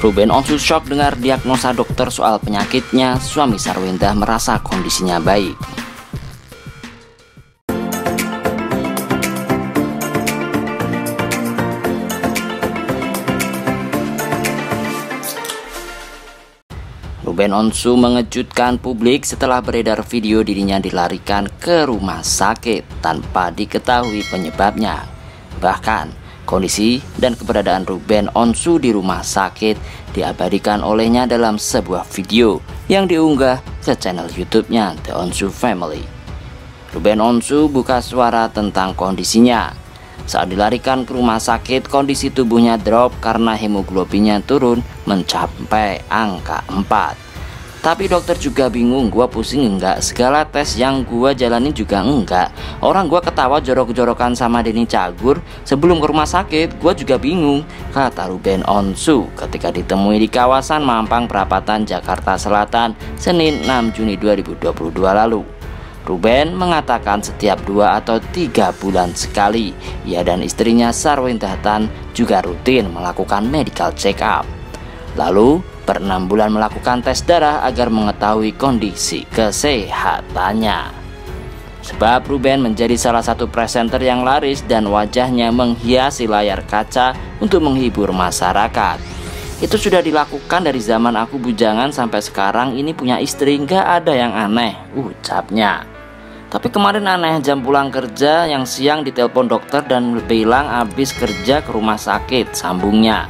Ruben Onsu shock dengar diagnosa dokter soal penyakitnya. Suami Sarwenda merasa kondisinya baik. Ruben Onsu mengejutkan publik setelah beredar video dirinya dilarikan ke rumah sakit tanpa diketahui penyebabnya. Bahkan kondisi dan keberadaan Ruben Onsu di rumah sakit diabadikan olehnya dalam sebuah video yang diunggah ke channel YouTube-nya The Onsu Family. Ruben Onsu buka suara tentang kondisinya. Saat dilarikan ke rumah sakit, kondisi tubuhnya drop karena hemoglobinnya turun mencapai angka 4. Tapi dokter juga bingung, gua pusing enggak, segala tes yang gua jalani juga enggak. Orang gua ketawa jorok-jorokan sama Denny Cagur sebelum ke rumah sakit, gua juga bingung, kata Ruben Onsu ketika ditemui di kawasan Mampang Perapatan, Jakarta Selatan, Senin 6 Juni 2022 lalu. Ruben mengatakan setiap 2 atau 3 bulan sekali, ia dan istrinya Sarwenda Tan juga rutin melakukan medical check up. Lalu per 6 bulan melakukan tes darah agar mengetahui kondisi kesehatannya. Sebab Ruben menjadi salah satu presenter yang laris dan wajahnya menghiasi layar kaca untuk menghibur masyarakat. Itu sudah dilakukan dari zaman aku bujangan sampai sekarang ini punya istri, nggak ada yang aneh, ucapnya. Tapi kemarin aneh, jam pulang kerja yang siang ditelepon dokter dan bilang habis kerja ke rumah sakit, sambungnya.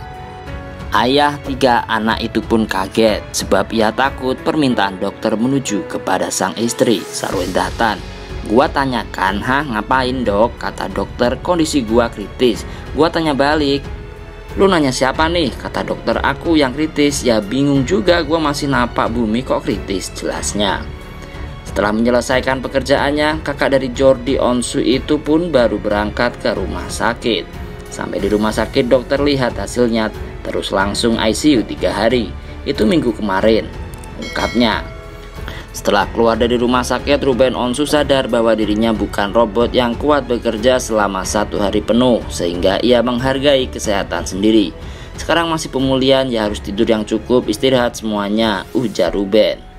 Ayah 3 anak itu pun kaget sebab ia takut permintaan dokter menuju kepada sang istri, Sarwenda Tan. Gua tanyakan, "Hah, ngapain dok?" Kata dokter, "Kondisi gua kritis." Gua tanya balik, "Lu nanya siapa nih?" Kata dokter, "Aku yang kritis." Ya bingung juga, gua masih napak bumi kok kritis, jelasnya. Setelah menyelesaikan pekerjaannya, kakak dari Jordi Onsu itu pun baru berangkat ke rumah sakit. Sampai di rumah sakit dokter lihat hasilnya, terus langsung ICU 3 hari. Itu minggu kemarin, ungkapnya. Setelah keluar dari rumah sakit, Ruben Onsu sadar bahwa dirinya bukan robot yang kuat bekerja selama 1 hari penuh, sehingga ia menghargai kesehatan sendiri. Sekarang masih pemulihan, ya harus tidur yang cukup, istirahat semuanya, ujar Ruben.